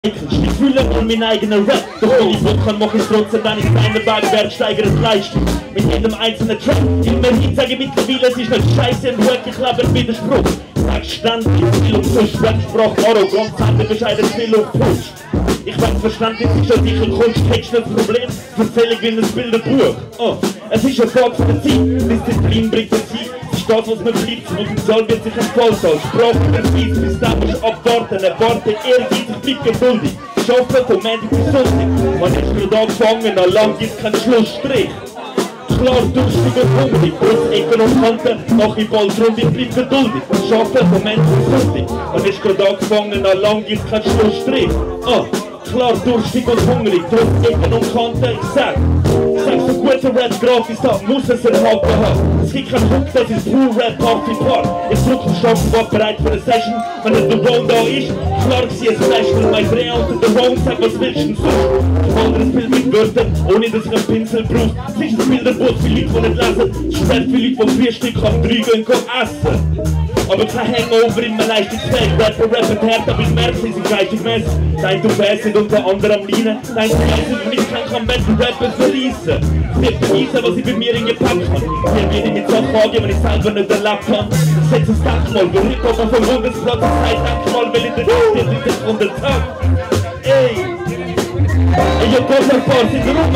Ich fühle nur meinen eigenen Rap, doch wenn ich Bock kann, mach ich trotzdem, wenn ich seine Bergwerk steigere es Leistung. Mit jedem einzelnen Track, immerhin sage ich mittlerweile, es ist nicht scheiße und wirklich leben Widerspruch. Sag ständig viel und Fusch, Sprach arrogant, Hände bescheiden viel und Fusch. Ich weiß verständlich, ist schon sicher Kunst, Text nicht das Problem, erzähle ich wie ein Bilderbuch. Oh, es ist eine Frage von der Zeit, Disziplin bringt den Sieg. Das, was man bleibt, Potenzial wird sich entfalten. Sprache Beweis, bis dann musst abwarten. Erwarte, ehrgeizig, bleib geduldig. Schaffen von Montag bis Sonntag. Man ist gerade angefangen, an lang gibt's keinen Schlussstrich. Klar, durstig und hungrig, trotz Ecken und Kanten, mach ich bald rund, ich bleib geduldig. Schaffen von Montag bis Sonntag. Man ist gerade angefangen, an lang gibt's keinen Schlussstrich. Klar, durstig und hungrig, trotz Ecken und Kanten, ich sag, so guter Rap gratis da, muss es einen Haken haben. Es gibt keinen Hook, das ist pur Rap Party Part. Ich drück den Stoff und war bereit für eine Session. Wenn der Doron da ist, klar ich sehe es Special. Mein Dreh unter Doron, sag was willst du denn sonst? Ein anderes Bild mit Wörtern, ohne dass ich einen Pinsel brauch. Es ist ein Bilderbuch für Leute, die nicht lesen. Sperrt für Leute, die 4 Stück am 3 gehen essen. Aber kein Hangover in meinem Leistungsfeld. Rapper rappen hart, aber ich merke, sie sind geistig mäßig. Dein du sind unter anderem Leinen. Dein du und mich kann besser Rapper verließen. Es wird beweisen, was ich bei mir in Gepäck habe. Hier werde ich mit Sachen angehen, wenn ich selber nicht erlebt habe. Ich setze das Denkmal, wo Hip-Hop auf dem Bundesplatz ist. Denkmal, weil ich den Rest von der Tag. Ey, GotthardBar sind rum.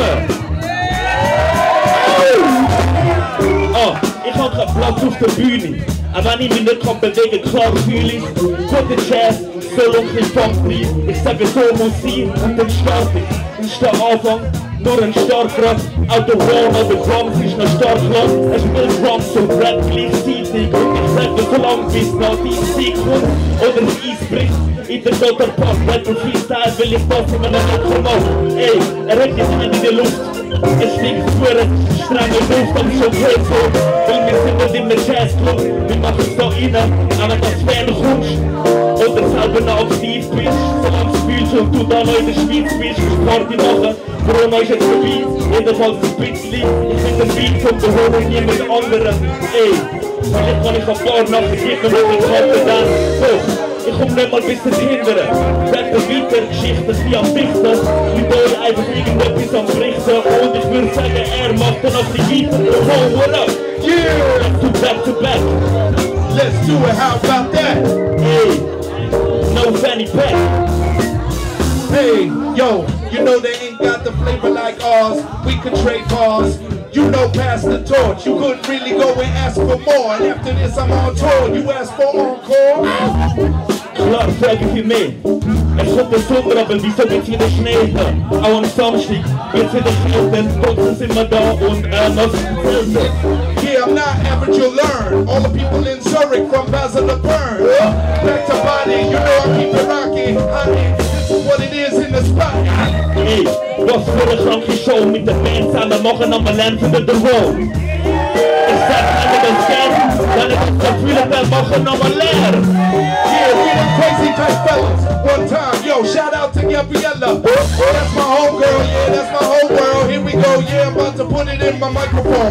Ich habe keinen Platz auf der Bühne. Aber wenn ich mich nicht bewegen kann, klar fühle ich gute Jazz, Solo und Funk rein. Ich sage, so muss sein und dann starte ich. Das ist der Anfang, nur ein Startgrad. Autobahn oder Drums ist noch Startglas. Es spielt Drums und Rap gleichzeitig. Und ich sage, so lange bis nach die Sieg kommt oder das Eis bricht. In der GotthardBar, Rapper Freestyle, will ich das immer noch locker machen. Ey, hat jetzt Hände in der Luft. Es fliegt vor, strenge Luft, aber schon geht so. Weil wir sind nicht in der Jazzclub, wir machen es da rein. Aber dass Fan kommst oder selber noch aktiv bist, solange du fühlst und du da noch in der Schweiz bist, kannst Party machen. Corona ist jetzt vorbei, jedenfalls ein bisschen. Ich bin der Beat vom Doron und niemand anderem. Ey, vielleicht kann ich ein paar nachher geben, wenn ich hatte dann. So. Ich komm nicht mal bis zum Hindern. Rappen weiter, Geschichten wie am Dichten. Mit euch einfach irgendetwas am Berichten. Und ich würde sagen, er macht dann noch die weiter. Oh, what up? Yeah! Let's do back to back. Let's do it, how about that? Hey, no fanny pack. Hey, yo, you know they ain't got the flavor like ours. We could trade bars. You know, pass the torch. You couldn't really go and ask for more. And after this, I'm on tour. You ask for encore? Klar, frage für mich. Es kommt der Sommer, aber wieso wird's wieder Schnee? Auch am Samstag wird's wieder kälter. Trotzdem sind wir da und noch selten. Yeah, I'm not average, you'll learn. All the people in Zurich from Basel to Bern. Back to body, you know I keep it rocking. This is what it is in the spot. Hey, was für eine kranke Show mit der Band zusammen machen, aber lernen von der Doron. Ich sag, wenn ich das gern, wenn ich das Gefühl habe, machen, aber lernen. Yeah, we them crazy type fellas. One time, yo, shout out to Gabriella. That's my homegirl, yeah, that's my whole world. Here we go, yeah, I'm about to put it in my microphone.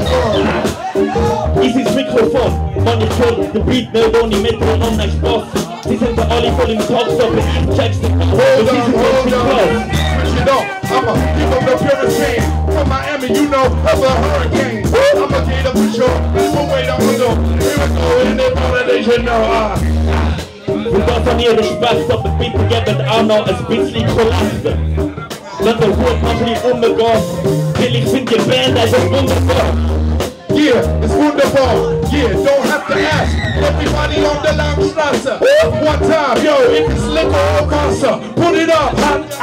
Easy's Mikrofon, man, ich höre den Beat nicht ohne Metronom, nein Spaß. Sie sind da alle voll im Talkstop und ich check's nicht. Hold on. Switch it up, I'ma give them the purest thing. From Miami, you know, of a hurricane. I'ma get up for sure, people wait on the door. Here we go, in the validation now. Für das an ihr Respekt, aber bitte gebt auch noch ein bisschen Kollekte. Lass der Hut noch ein bisschen umgehen, weil ich finde die Band einfach wunderbar. Yeah, it's wunderbar. Yeah, don't have to ask. Everybody on the Langstrasse. One time, yo, if it's liquor or Wasser, put it up.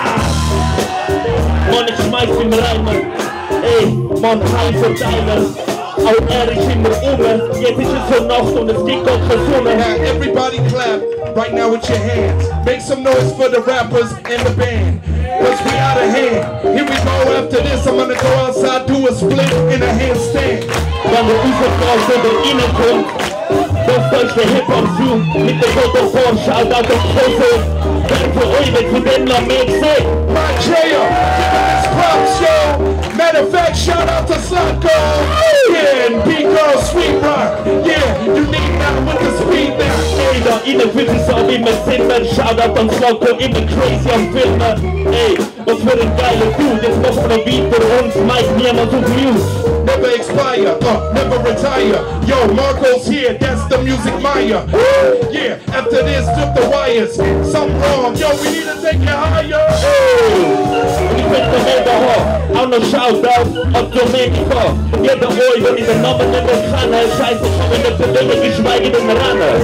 Mann, ich schmeiß ihn rein, Mann. Ey, Mann, High Verteiler. Auch er ist immer jetzt ist es so Nacht und es gibt auch keine Sonne. Now everybody clap right now with your hands. Make some noise for the rappers and the band. Cause we out of hand. Here we go, after this I'm gonna go outside, do a split in a handstand. Wenn der Uferfrau oder reinkommt, das ist der Hip-Hop-Zoom mit der GotthardBar, Shoutout auf Cesar. Wer für euch wird von dem noch mehr gesehen? Correa, give him his props, yo. Matter of fact, shout out to Slotko. Yeah, and B-Girl, Sweet Rock. Yeah, you need that with the speed now. Vader, ihnen wirklich so wie wir sind, man Shoutout an Slocko, immer crazy am Filmen. Ey, was für ein geiler Dude, jetzt machen wir noch weiter uns, Mike, niemand auf News. Never expire, never retire. Yo, Marco's here, that's the music Maya. Yeah, after this, flip the wires. Something wrong, yo, we need to take it higher. Und ich bin der Mega hoch, auch noch Shoutout auf Dominica. Jeder Oi, wenn ich den Namen nicht mehr kann, scheiße, ich habe nicht bewegen, wie schweigend im Rennen.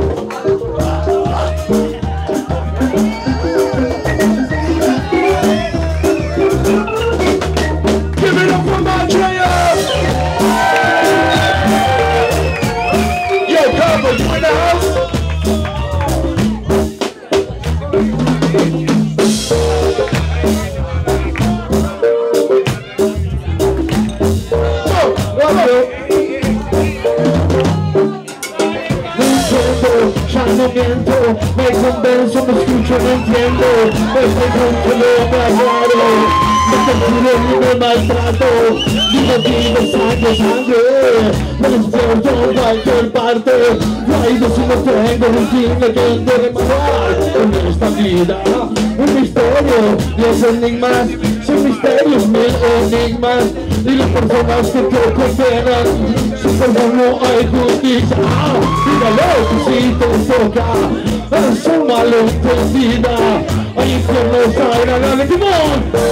Me convenzo, me escucho, me entiendo. Me pregunto, me adoro. Me torturo y me maltrato. Vivo, sangre, sangre. Me despierto en cualquier parte. Raíces si no tengo rutina que de manual. En esta vida, un misterio. 10 enigmas, sin misterios, 1000 enigmas. Y las personas que te condenan, siempre no hay justicia. Dígalo que si te toca, es un malentendida. Hay infiernos agradables, ¡come on!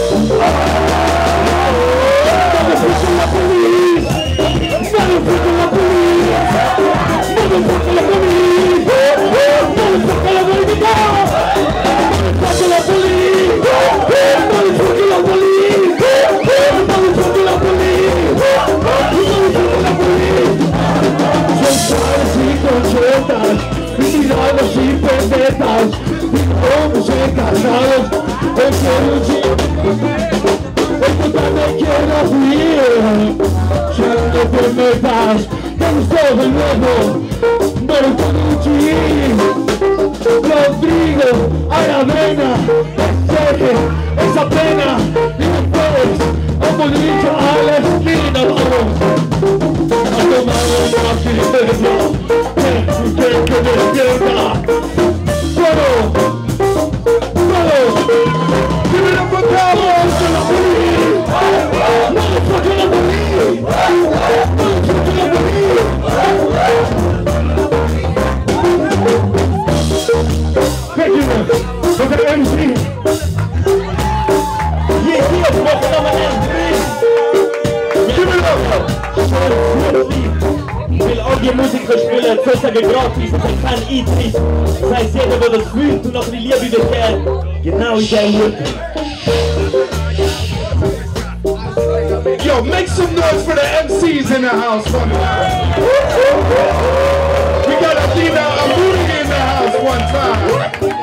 ¡Motherfucker la police! ¡Motherfucker la police! ¡Motherfucker la police! ¡Motherfucker la police! ¡Motherfucker la police! ¡Motherfucker la police! ¡Motherfucker la police! ¡Motherfucker la police! Son padres y conchetas, y miradas y pendetas, y hombres encarnados, el puta me quiero huir, siendo que me das, vamos todo de nuevo, Rodrigo, Aravena, Cesar, esa pena, y después, como dicho a la esquina, vamos. A tomar un café, que despierta. ¡Todo! ¡Todo! ¡Give it up for Cowboys! ¡Que la police! ¡Motherfucker la police! ¡Motherfucker la police! Thank you, man. Look at the MC. Yeah, walking on my MC. Give it up! Ich will auch die Musiker spielen, Cesar gratis, ich kein Eintritt. Das heißt, jeder, der das fühlt und noch die Liebe bekennt, genau in der Mut. Yo, make some noise for the MCs in the house, man. We got Aravena in the house one time.